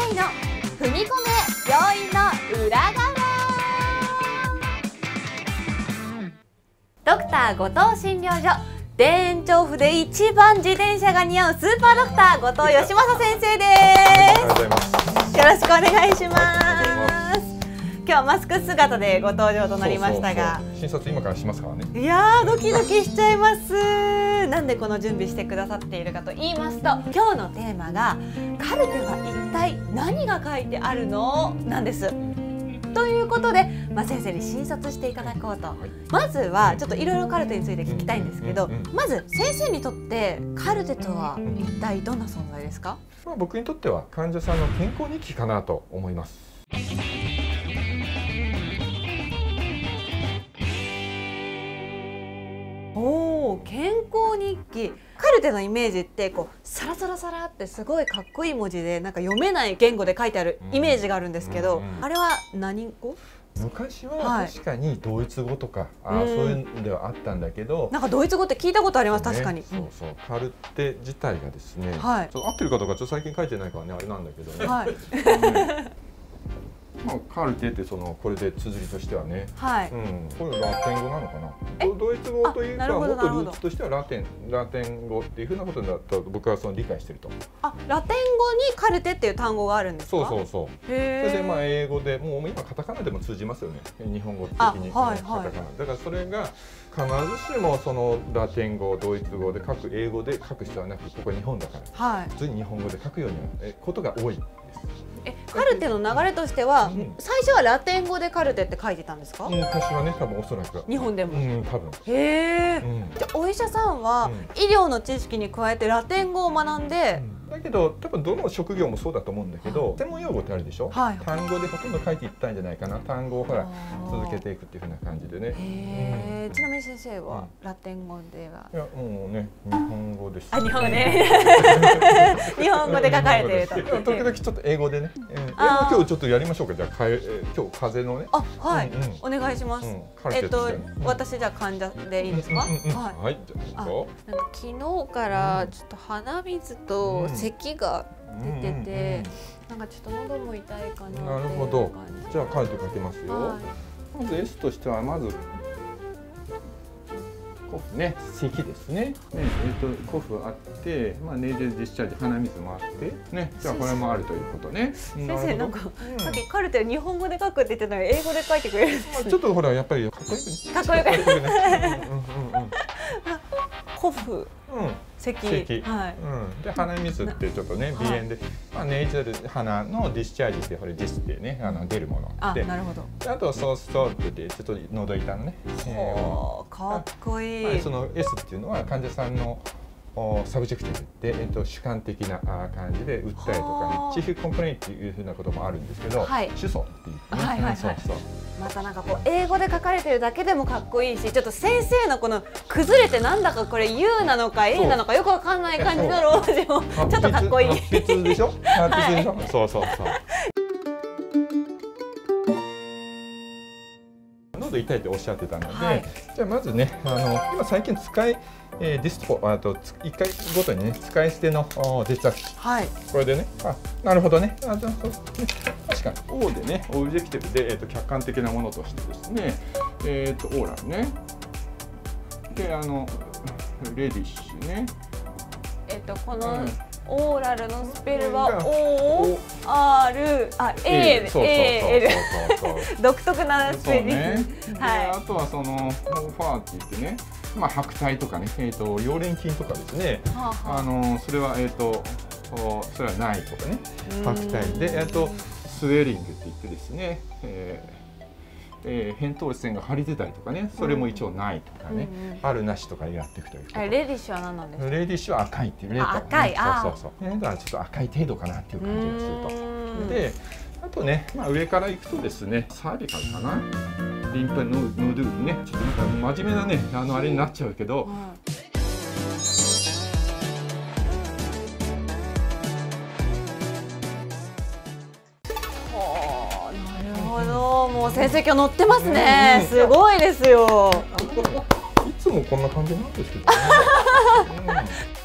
愛の踏み込め病院の裏側。ドクター後藤診療所、田園調布で一番自転車が似合うスーパードクター後藤義正先生です。よろしくお願いします。今日はマスク姿でご登場となりましたが、 診察今からしますからね。 いやードキドキしちゃいます。なんでこの準備してくださっているかと言いますと、今日のテーマがカルテは一体何が書いてあるのなんです。ということで、先生に診察していただこうと、まずはちょっといろいろカルテについて聞きたいんですけど、まず先生にとってカルテとは一体どんな存在ですか？ 僕にとっては患者さんの健康日記かなと思います。 おー、健康日記。カルテのイメージってこうサラサラサラってすごいかっこいい文字でなんか読めない言語で書いてあるイメージがあるんですけど、あれは何語？ 昔は確かにドイツ語とか、そういうのではあったんだけど、 なんかドイツ語って聞いたことあります。確かに。 そうそう、カルテ自体がですね、合ってるかどうかちょっと最近書いてないからねあれなんだけどね。カルテってこれで綴りとしてはね、これラテン語なのかな。ドイツ語というかもっとルーツとしてはラテン語っていうふうなことだと僕は理解してると。 ラテン語にカルテっていう単語があるんですか？ そう。それで英語でもう今カタカナでも通じますよね。日本語的にカタカナ。だからそれが必ずしもラテン語、ドイツ語で書く、英語で書く必要はなく、ここは日本だから普通に日本語で書くようになることが多いです。 カルテの流れとしては、最初はラテン語でカルテって書いてたんですか？ 昔はね、多分おそらく日本でも。 多分。 へえ。じゃあお医者さんは医療の知識に加えてラテン語を学んで。 だけど多分どの職業もそうだと思うんだけど、専門用語ってあるでしょ。単語でほとんど書いていったんじゃないかな。単語を続けていくっていうふうな感じでね。 ちなみに先生はラテン語では？ いやもうね、日本語です。 日本語ね。日本語で書かれていると。 時々ちょっと英語でね。英語今日ちょっとやりましょうか。じゃあ今日風のね。 はい。お願いします。私じゃあ患者でいいですか？ はい。 昨日からちょっと鼻水と咳が出てて、なんかちょっと喉も痛いかなっていう感じ。 なるほど。じゃあカルテ書きますよ。まず S としてはまずコフね、咳ですね。コフあって、ネーゼルディスチャージ、鼻水もあってね。じゃあこれもあるということね。 先生なんかさっきカルテを日本語で書くって言ってたのに英語で書いてくれるんです。 ちょっとほらやっぱりかっこよくね。 かっこよくね。コフ。咳。で鼻水ってちょっとね鼻炎で、ネイジャル鼻のディスチャージってこれディスってね出るもので、 なるほど。 あとソーストールでちょっと喉痛のね。 かっこいい。 その S っていうのは患者さんのサブジェクティブで主観的な感じで訴えとかね、チーフコンプレインっていうふうなこともあるんですけど、主訴っていうね。 またなんかこう英語で書かれてるだけでもかっこいいし、ちょっと先生のこの崩れてなんだかこれ U なのか A なのかよくわかんない感じのロー字もちょっとかっこいい。 達筆でしょ？達筆でしょ？そう。喉痛いっておっしゃってたので、じゃあまずね、今最近ディスポ1回ごとにね使い捨ての血圧計、これでね、なるほどね。確かに O でね、オブジェクティブで客観的なものとしてですね、オーラルね、でレディッシュね。 このオーラルのスペルは O、R、A、L 独特なスペルです。 あとはファーって言ってね、白体とかね、溶連菌とかですね。それはそれはないとかね、白体でスウェーリングって言ってですね。扁桃腺が張り出たりとかね、それも一応ないとかね、あるなしとかやっていくという。 レディッシュは何なんですか？ レディッシュは赤いっていうね。 赤い。 だからちょっと赤い程度かなっていう感じがすると。で、あとね、上からいくとですね、サービカルかな、リンパノドゥールね、ちょっとなんか真面目なねあれになっちゃうけど。 もう先生今日乗ってますね。すごいですよ。 いつもこんな感じなんですけどね。